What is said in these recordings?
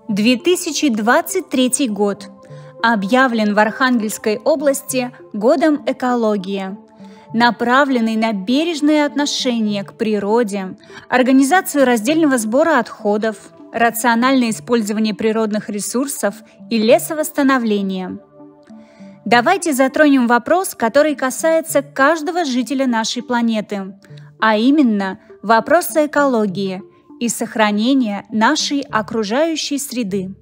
2023 год объявлен в Архангельской области годом экологии, направленный на бережное отношение к природе, организацию раздельного сбора отходов, рациональное использование природных ресурсов и лесовосстановление. Давайте затронем вопрос, который касается каждого жителя нашей планеты, а именно вопроса экологии и сохранения нашей окружающей среды.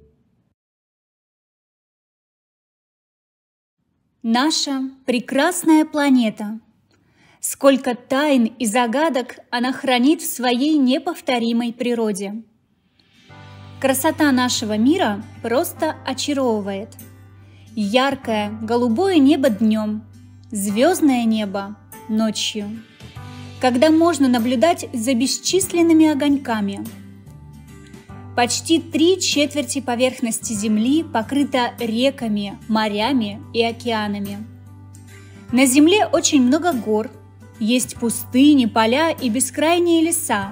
Наша прекрасная планета. Сколько тайн и загадок она хранит в своей неповторимой природе. Красота нашего мира просто очаровывает. Яркое голубое небо днем, звездное небо ночью, когда можно наблюдать за бесчисленными огоньками. Почти 3/4 поверхности Земли покрыта реками, морями и океанами. На Земле очень много гор, есть пустыни, поля и бескрайние леса.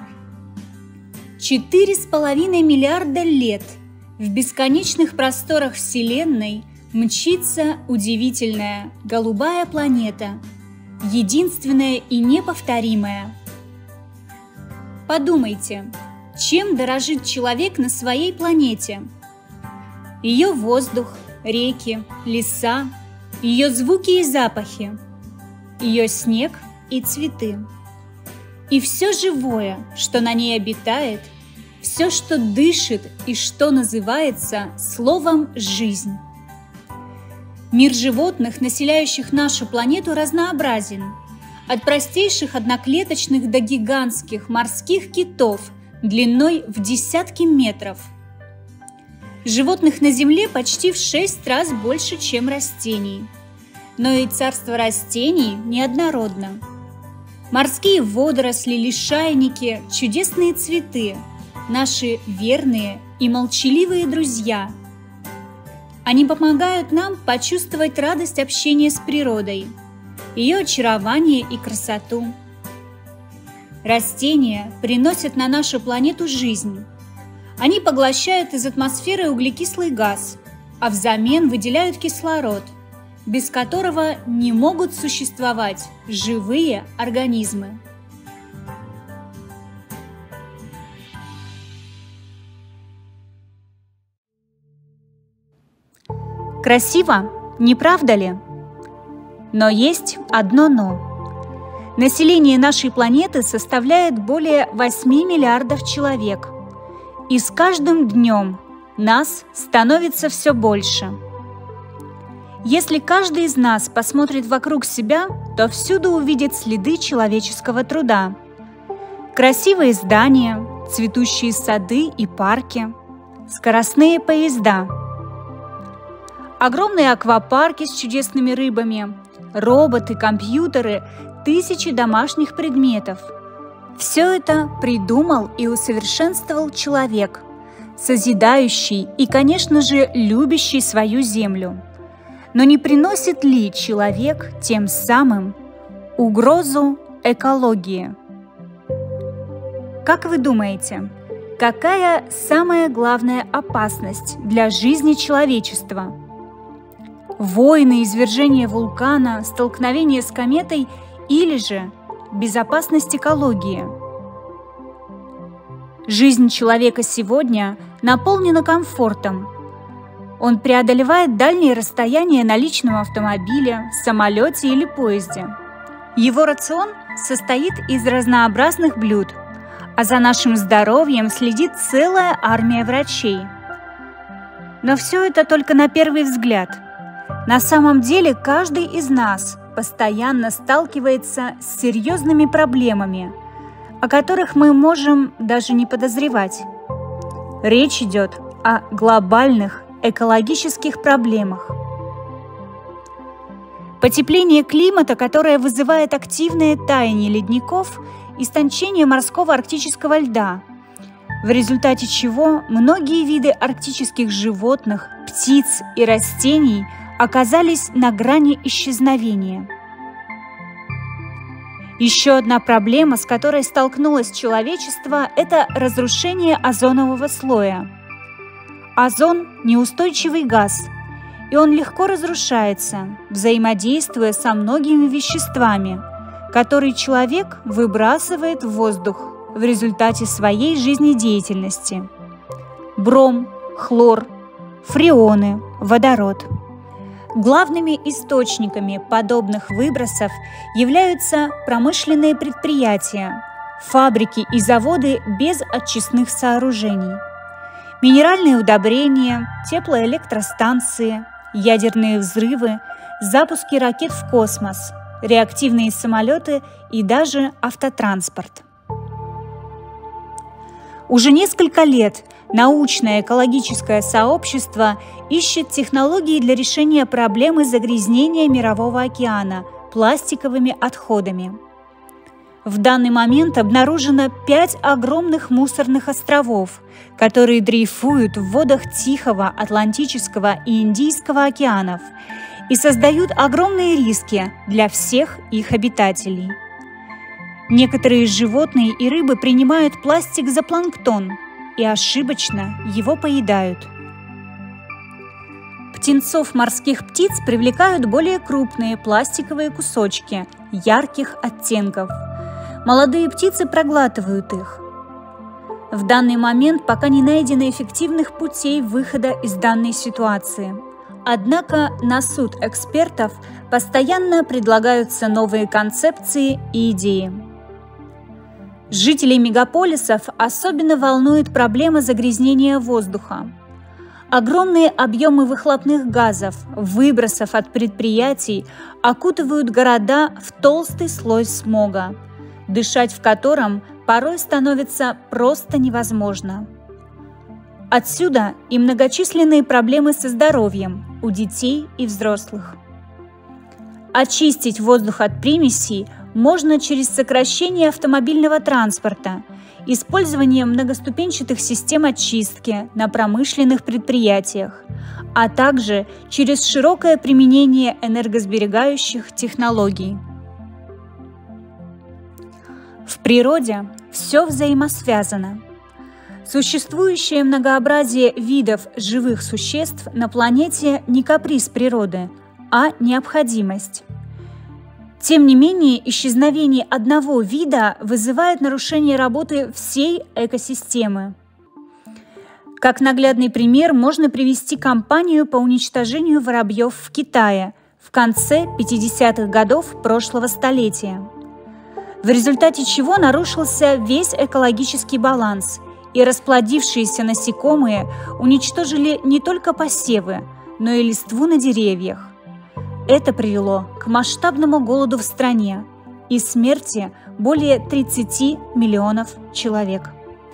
4,5 миллиарда лет в бесконечных просторах Вселенной мчится удивительная голубая планета, единственная и неповторимая. Подумайте, чем дорожит человек на своей планете? Ее воздух, реки, леса, ее звуки и запахи, ее снег и цветы. И все живое, что на ней обитает, все, что дышит и что называется словом «жизнь». Мир животных, населяющих нашу планету, разнообразен. От простейших одноклеточных до гигантских морских китов длиной в десятки метров. Животных на Земле почти в 6 раз больше, чем растений. Но и царство растений неоднородно. Морские водоросли, лишайники, чудесные цветы – наши верные и молчаливые друзья. Они помогают нам почувствовать радость общения с природой, ее очарование и красоту. Растения приносят на нашу планету жизнь. Они поглощают из атмосферы углекислый газ, а взамен выделяют кислород, без которого не могут существовать живые организмы. Красиво, не правда ли? Но есть одно «но». Население нашей планеты составляет более 8 миллиардов человек. И с каждым днем нас становится все больше. Если каждый из нас посмотрит вокруг себя, то всюду увидит следы человеческого труда. Красивые здания, цветущие сады и парки, скоростные поезда, огромные аквапарки с чудесными рыбами, роботы, компьютеры, тысячи домашних предметов. Все это придумал и усовершенствовал человек, созидающий и, конечно же, любящий свою землю. Но не приносит ли человек тем самым угрозу экологии? Как вы думаете, какая самая главная опасность для жизни человечества? Войны, извержение вулкана, столкновение с кометой или же безопасность экологии? Жизнь человека сегодня наполнена комфортом. Он преодолевает дальние расстояния на личном автомобиле, самолете или поезде. Его рацион состоит из разнообразных блюд, а за нашим здоровьем следит целая армия врачей. Но все это только на первый взгляд. На самом деле каждый из нас постоянно сталкивается с серьезными проблемами, о которых мы можем даже не подозревать. Речь идет о глобальных экологических проблемах. Потепление климата, которое вызывает активное таяние ледников, истончение морского арктического льда, в результате чего многие виды арктических животных, птиц и растений оказались на грани исчезновения. Еще одна проблема, с которой столкнулось человечество, это разрушение озонового слоя. Озон – неустойчивый газ, и он легко разрушается, взаимодействуя со многими веществами, которые человек выбрасывает в воздух в результате своей жизнедеятельности. Бром, хлор, фреоны, водород. Главными источниками подобных выбросов являются промышленные предприятия, фабрики и заводы без очистных сооружений, минеральные удобрения, теплоэлектростанции, ядерные взрывы, запуски ракет в космос, реактивные самолеты и даже автотранспорт. Уже несколько лет научное экологическое сообщество ищет технологии для решения проблемы загрязнения Мирового океана пластиковыми отходами. В данный момент обнаружено 5 огромных мусорных островов, которые дрейфуют в водах Тихого, Атлантического и Индийского океанов и создают огромные риски для всех их обитателей. Некоторые животные и рыбы принимают пластик за планктон и ошибочно его поедают. Птенцов морских птиц привлекают более крупные пластиковые кусочки ярких оттенков. Молодые птицы проглатывают их. В данный момент пока не найдено эффективных путей выхода из данной ситуации. Однако на суд экспертов постоянно предлагаются новые концепции и идеи. Жителей мегаполисов особенно волнует проблема загрязнения воздуха. Огромные объемы выхлопных газов, выбросов от предприятий окутывают города в толстый слой смога, дышать в котором порой становится просто невозможно. Отсюда и многочисленные проблемы со здоровьем у детей и взрослых. Очистить воздух от примесей можно через сокращение автомобильного транспорта, использование многоступенчатых систем очистки на промышленных предприятиях, а также через широкое применение энергосберегающих технологий. В природе все взаимосвязано. Существующее многообразие видов живых существ на планете не каприз природы, а необходимость. Тем не менее, исчезновение одного вида вызывает нарушение работы всей экосистемы. Как наглядный пример можно привести кампанию по уничтожению воробьев в Китае в конце 50-х годов прошлого столетия, в результате чего нарушился весь экологический баланс, и расплодившиеся насекомые уничтожили не только посевы, но и листву на деревьях. Это привело к масштабному голоду в стране и смерти более 30 миллионов человек.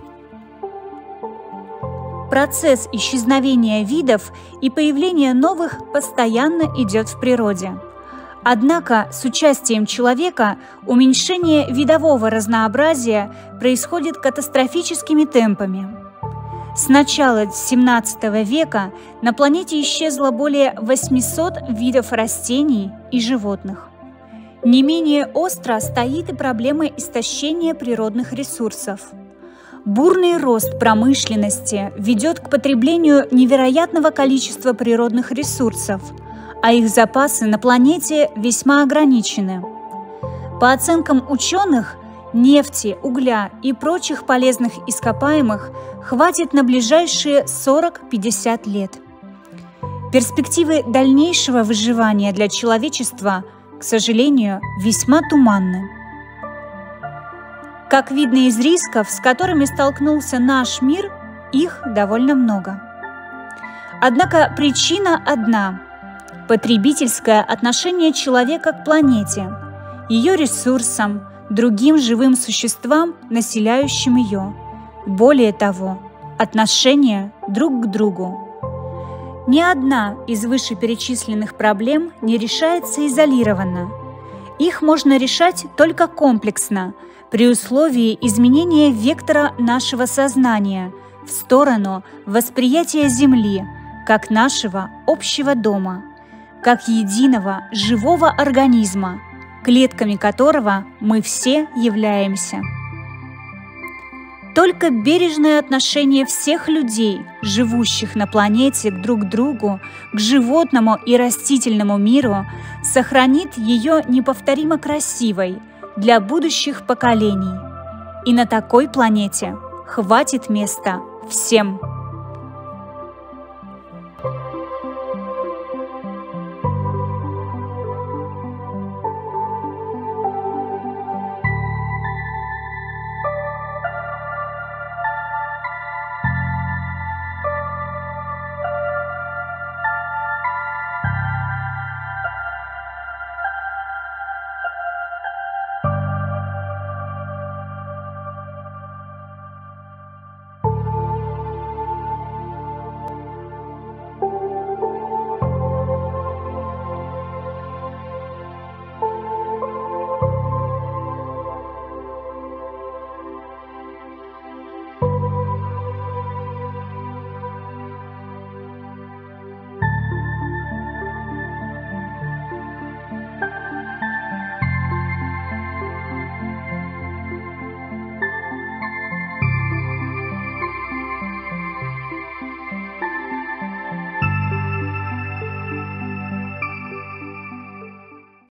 Процесс исчезновения видов и появления новых постоянно идет в природе. Однако с участием человека уменьшение видового разнообразия происходит катастрофическими темпами. С начала XVII века на планете исчезло более 800 видов растений и животных. Не менее остро стоит и проблема истощения природных ресурсов. Бурный рост промышленности ведет к потреблению невероятного количества природных ресурсов, а их запасы на планете весьма ограничены. По оценкам ученых, нефти, угля и прочих полезных ископаемых хватит на ближайшие 40-50 лет. Перспективы дальнейшего выживания для человечества, к сожалению, весьма туманны. Как видно из рисков, с которыми столкнулся наш мир, их довольно много. Однако причина одна – потребительское отношение человека к планете, ее ресурсам, другим живым существам, населяющим ее. Более того, отношение друг к другу. Ни одна из вышеперечисленных проблем не решается изолированно. Их можно решать только комплексно, при условии изменения вектора нашего сознания в сторону восприятия Земли как нашего общего дома, как единого живого организма, клетками которого мы все являемся. Только бережное отношение всех людей, живущих на планете, друг к другу, к животному и растительному миру, сохранит ее неповторимо красивой для будущих поколений. И на такой планете хватит места всем.